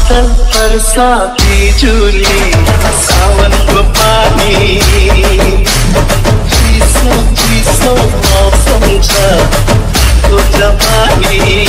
बादल बरसाती झूली सावन को पानी चीसो मौसम छ तो जवानी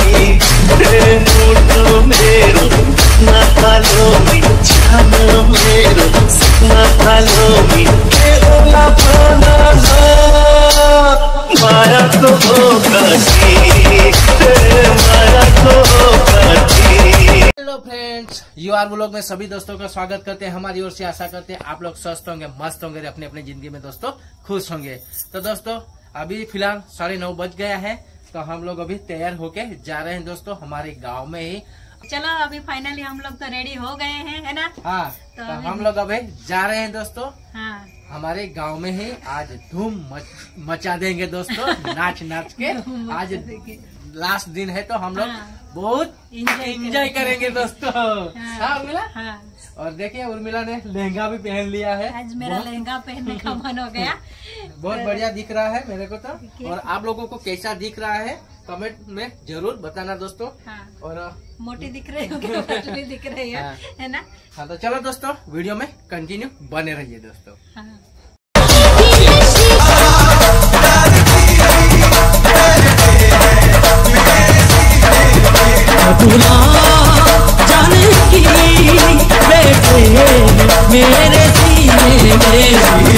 मुटु मेरो ना थालो मी छान मेरो ना थालो मी केवला भन माया तो कटी माया तो कटी। हेलो फ्रेंड्स, यूआर व्लॉग में सभी दोस्तों का स्वागत करते हैं। हमारी ओर से आशा करते हैं आप लोग स्वस्थ होंगे, मस्त होंगे, अपने अपने जिंदगी में दोस्तों खुश होंगे। तो दोस्तों अभी फिलहाल 9:30 बज गया है, तो हम लोग अभी तैयार होके जा रहे हैं दोस्तों हमारे गांव में ही। चलो अभी फाइनली हम लोग तो रेडी हो गए हैं, है ना? हाँ, तो हम लोग अभी जा रहे हैं दोस्तों। हाँ, हमारे गांव में ही आज धूम मचा देंगे दोस्तों, नाच नाच के। आज लास्ट दिन है तो हम लोग बहुत एंजॉय करेंगे दोस्तों। हाँ उर्मिला। हाँ। और देखिए उर्मिला ने लहंगा भी पहन लिया है। आज मेरा लहंगा पहनने का मन हो गया। बहुत बढ़िया दिख रहा है मेरे को तो। और आप लोगों को कैसा दिख रहा है कमेंट में जरूर बताना दोस्तों। हाँ। और मोटी दिख रही हो क्या पतली दिख रही है, है ना? हाँ, तो चलो दोस्तों वीडियो में कंटिन्यू बने रहिए दोस्तों। हाँ। जाने की बैठे मेरे सीने में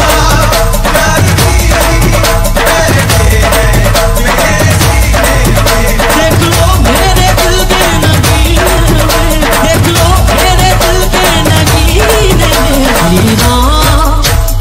देख लो मेरे दिल के नगीने में, देख लो मेरे दिल के नगीने में।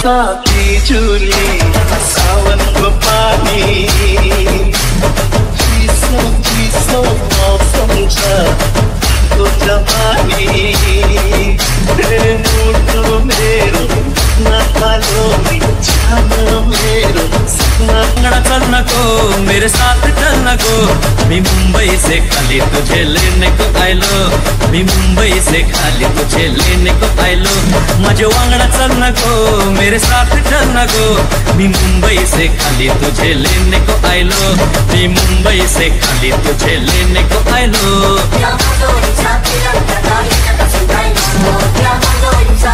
बरसाती झूली सावन को पानी चीसो मौसम छ तो जवानी मुटो मेरो नथालो जानो मेरो अंगड़ा चलना को मेरे साथ चलना को मैं मुंबई से खाली तुझे लेने को आयलो मैं मुंबई से खाली तुझे लेने को आयलो मजे अंगड़ा चलना को मेरे साथ चलना को मैं मुंबई से खाली तुझे लेने को आयलो मैं मुंबई से खाली तुझे लेने को आयलो